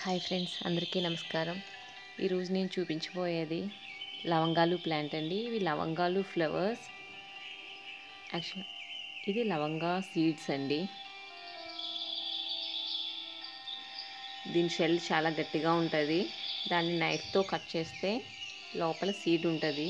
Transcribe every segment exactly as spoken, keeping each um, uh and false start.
Hi friends, అందరికీ నమస్కారం. ఈరోజు నేను చూపించబోయేది లవంగాలు ప్లాంట్ అండి. ఇవి లవంగాలు ఫ్లవర్స్. యాక్చువల్ ఇది లవంగా సీడ్స్ అండి. దీని షెల్ చాలా గట్టిగా ఉంటుంది. దాన్ని నైఫ్తో కట్ చేస్తే లోపల సీడ్ ఉంటుంది.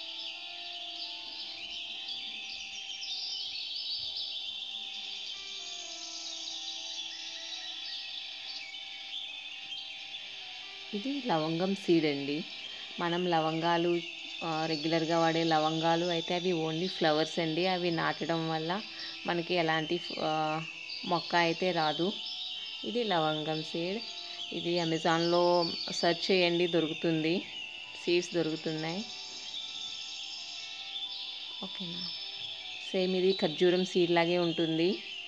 ఇది లవంగం సీడ్ అండి. మనం లవంగాలు రెగ్యులర్గా వాడే లవంగాలు అయితే అవి ఓన్లీ ఫ్లవర్స్ అండి. అవి నాటడం వల్ల మనకి ఎలాంటి మొక్క అయితే రాదు. ఇది లవంగం సీడ్. ఇది అమెజాన్లో సెర్చ్ చేయండి, దొరుకుతుంది. సీడ్స్ దొరుకుతున్నాయి. ఓకేనా. సేమ్ ఇది ఖర్జూరం సీడ్ లాగే ఉంటుంది.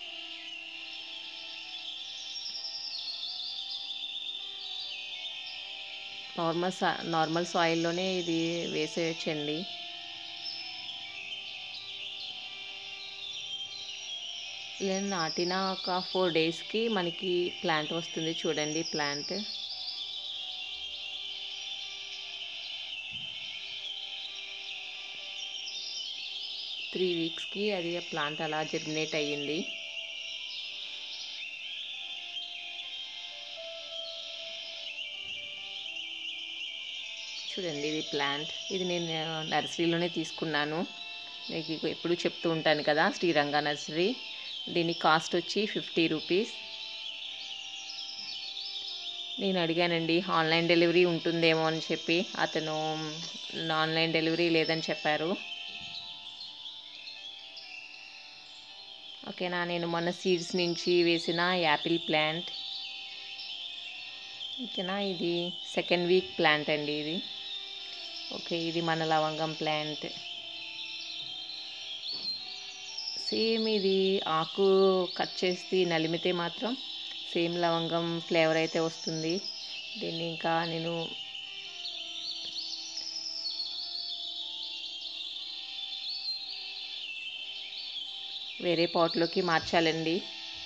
నార్మల్ సా నార్మల్ సాయిల్లోనే ఇది వేసేయచ్చండి. ఇలా నాటిన ఒక ఫోర్ డేస్కి మనకి ప్లాంట్ వస్తుంది. చూడండి ప్లాంట్. త్రీ వీక్స్కి అది ప్లాంట్ అలా జర్మినేట్ అయ్యింది. చూడండి ఇది ప్లాంట్. ఇది నేను నర్సరీలోనే తీసుకున్నాను. మీకు ఎప్పుడు చెప్తూ ఉంటాను కదా, శ్రీరంగ నర్సరీ. దీని కాస్ట్ వచ్చి ఫిఫ్టీ రూపీస్. నేను అడిగానండి ఆన్లైన్ డెలివరీ ఉంటుందేమో అని చెప్పి. అతను ఆన్లైన్ డెలివరీ లేదని చెప్పారు. ఓకేనా. నేను మొన్న సీడ్స్ నుంచి వేసిన యాపిల్ ప్లాంట్. ఓకేనా. ఇది సెకండ్ వీక్ ప్లాంట్ అండి ఇది. ఓకే, ఇది మన లవంగం ప్లాంట్. సేమ్ ఇది ఆకు కట్ చేసి నలిమితే మాత్రం సేమ్ లవంగం ఫ్లేవర్ అయితే వస్తుంది. దీన్ని ఇంకా నేను వేరే పాట్లోకి మార్చాలండి.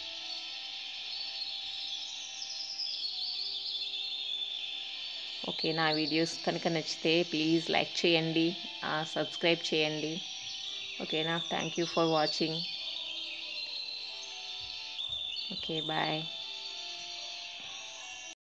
ఓకే, నా వీడియోస్ కనుక నచ్చితే ప్లీజ్ లైక్ చేయండి, సబ్స్క్రైబ్ చేయండి. ఓకేనా. Thank you for watching. Okay, bye.